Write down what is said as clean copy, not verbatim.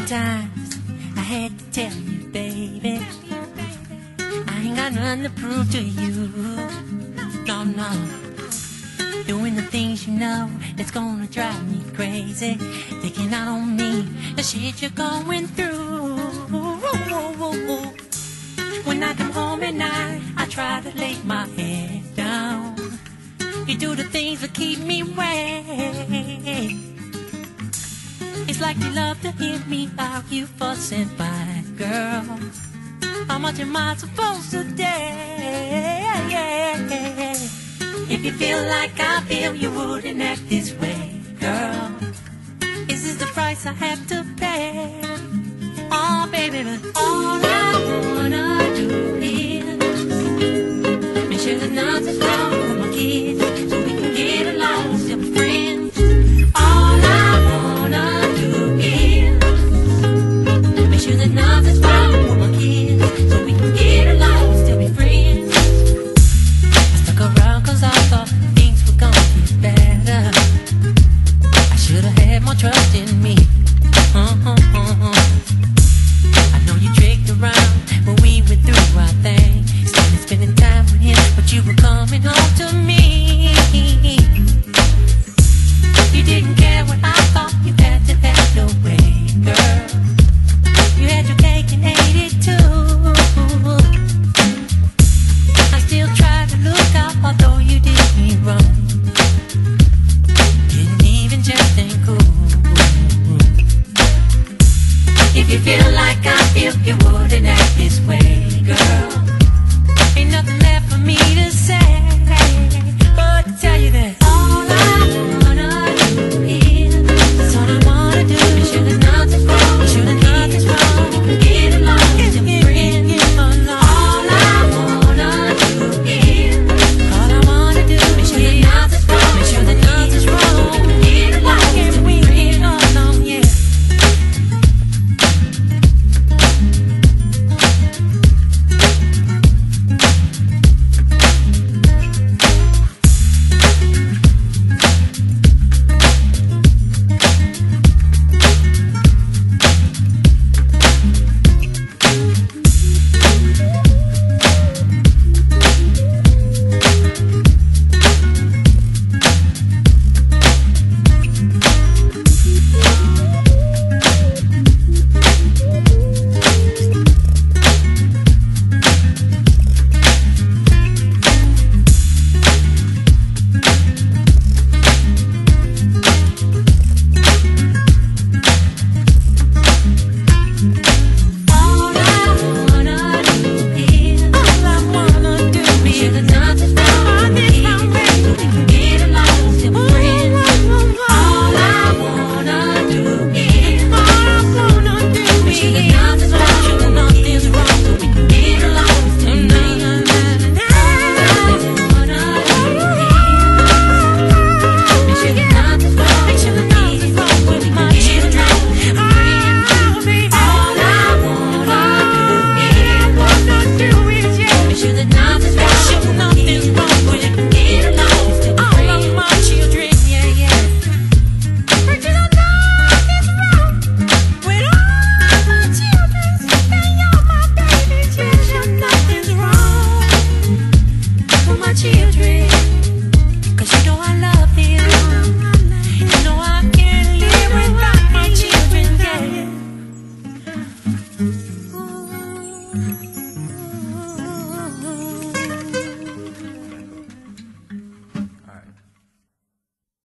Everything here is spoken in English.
Sometimes I had to tell you, baby, I ain't got nothing to prove to you. No, no. Doing the things you know that's gonna drive me crazy. Taking out on me the shit you're going through. When I come home at night, I try to lay my head down. You do the things that keep me awake. It's like you love to hear me argue, fuss and fight, girl. How much am I supposed to dare? If you feel like I feel, you wouldn't act this way, girl. Is this the price I have to pay? Oh, baby, but all I wanna do is make sure that nothing's wrong.